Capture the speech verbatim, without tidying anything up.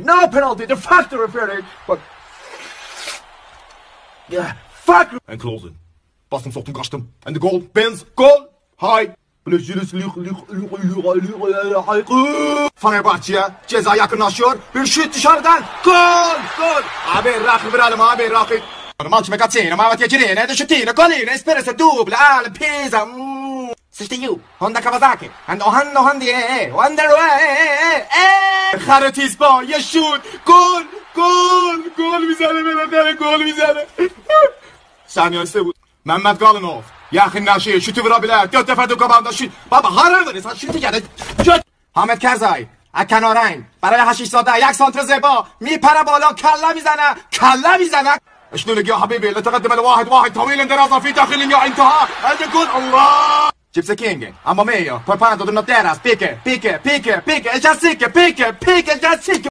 no penalty, the factor appeared, but yeah, fuck. En Klaassen. Past hem tot de gasten. En de goal. Benz. Goal. Hay. Fenerbahçe ceza yakınlaşıyor. Bir şut dışarıdan. Gol! Gol! Abi rakip verelim abi rakip. Malci magazzino, ma vatti a girare, da sciattino, colino, espresso dupla, ala, pesa. Sister you, Honda Kawasaki, and Ohando Hondi, eh, Wonder, eh, eh, eh. Kharati İspanya, şut, gol, gol, gol bizane beraber, gol bizane. Samuel Sevut, Mehmet Galınov, yakınlaşıyor, şutu vurabilir, dört defa da kabanda şut. Baba harar verir, sen şutu geldi, şut. Hamed Karzai, از کنارین برای هشت ساده یک سانتر زیبا میپره بالا کله میزنه کله میزنه اشنو يا حبيبي لتقدم الواحد واحد طويل دراسة في داخل يا انتهاء هذا جول الله جيبس كينج اما ميو بوربانتو دو نوتيراس بيكي بيكي بيكي بيكي الجاسيكي بيكي بيكي الجاسيكي